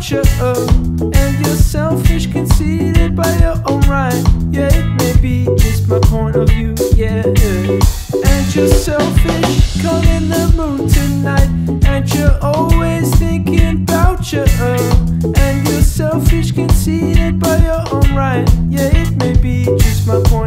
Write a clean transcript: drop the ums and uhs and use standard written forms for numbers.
about you, and you're selfish, conceited by your own right. Yeah, it may be just my point of view, yeah. And you're selfish, come in the mood tonight, and you're always thinking about you, and you're selfish, conceited by your own right. Yeah, it may be just my point